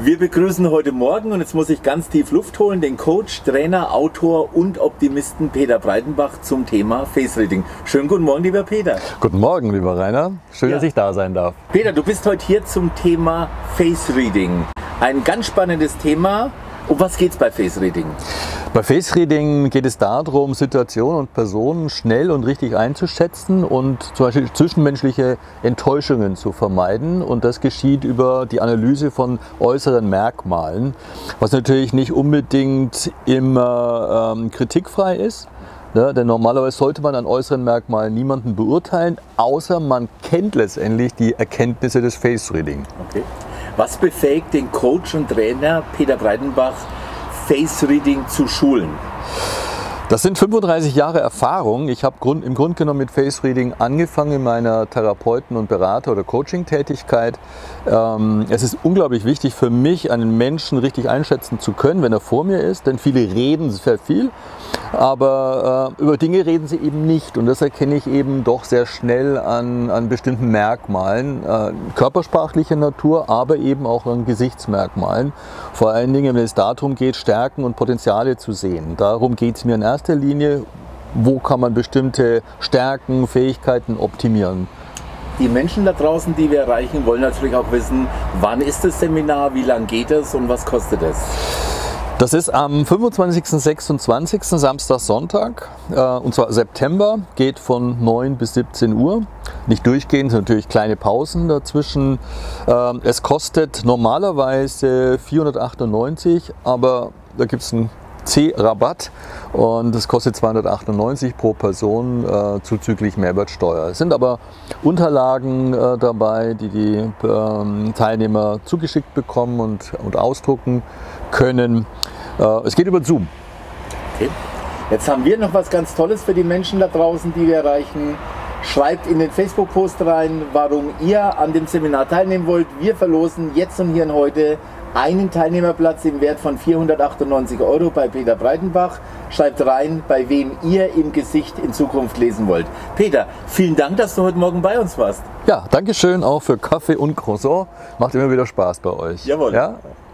Wir begrüßen heute Morgen, und jetzt muss ich ganz tief Luft holen, den Coach, Trainer, Autor und Optimisten Peter Breitenbach zum Thema Face Reading. Schönen guten Morgen, lieber Peter. Guten Morgen, lieber Rainer. Schön, dass ich da sein darf. Peter, du bist heute hier zum Thema Face Reading. Ein ganz spannendes Thema. Um was geht es bei Face Reading? Bei Face Reading geht es darum, Situationen und Personen schnell und richtig einzuschätzen und zum Beispiel zwischenmenschliche Enttäuschungen zu vermeiden. Und das geschieht über die Analyse von äußeren Merkmalen, was natürlich nicht unbedingt immer kritikfrei ist. Ja, denn normalerweise sollte man an äußeren Merkmalen niemanden beurteilen, außer man kennt letztendlich die Erkenntnisse des Face Reading. Okay. Was befähigt den Coach und Trainer Peter Breitenbach, Face Reading zu schulen? Das sind 35 Jahre Erfahrung. Ich habe im Grunde genommen mit Face Reading angefangen in meiner Therapeuten- und Berater- oder Coaching-Tätigkeit. Es ist unglaublich wichtig für mich, einen Menschen richtig einschätzen zu können, wenn er vor mir ist, denn viele reden sehr viel, aber über Dinge reden sie eben nicht, und das erkenne ich eben doch sehr schnell an bestimmten Merkmalen, körpersprachlicher Natur, aber eben auch an Gesichtsmerkmalen. Vor allen Dingen, wenn es darum geht, Stärken und Potenziale zu sehen. Darum geht es mir in erster Linie, wo kann man bestimmte Stärken, Fähigkeiten optimieren. Die Menschen da draußen, die wir erreichen, wollen natürlich auch wissen, wann ist das Seminar, wie lange geht es und was kostet es? Das ist am 25. 26. Samstag, Sonntag, und zwar September, geht von 9 bis 17 Uhr. Nicht durchgehend, sind natürlich kleine Pausen dazwischen. Es kostet normalerweise 498, aber da gibt es einen C-Rabatt und es kostet 298 pro Person zuzüglich Mehrwertsteuer. Es sind aber Unterlagen dabei, die Teilnehmer zugeschickt bekommen und ausdrucken können. Es geht über Zoom. Okay. Jetzt haben wir noch was ganz Tolles für die Menschen da draußen, die wir erreichen. Schreibt in den Facebook-Post rein, warum ihr an dem Seminar teilnehmen wollt. Wir verlosen jetzt und hier und heute einen Teilnehmerplatz im Wert von 498 € bei Peter Breitenbach. Schreibt rein, bei wem ihr im Gesicht in Zukunft lesen wollt. Peter, vielen Dank, dass du heute Morgen bei uns warst. Ja, danke schön auch für Kaffee und Croissant. Macht immer wieder Spaß bei euch. Jawohl. Ja?